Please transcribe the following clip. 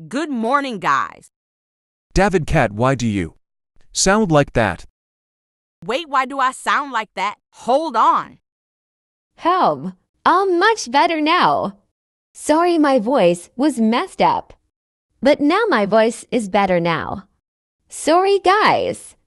Good morning, guys. David Cat, why do you sound like that? Wait, why do I sound like that? Hold on. Help! I'm much better now. Sorry my voice was messed up. But now my voice is better now. Sorry guys.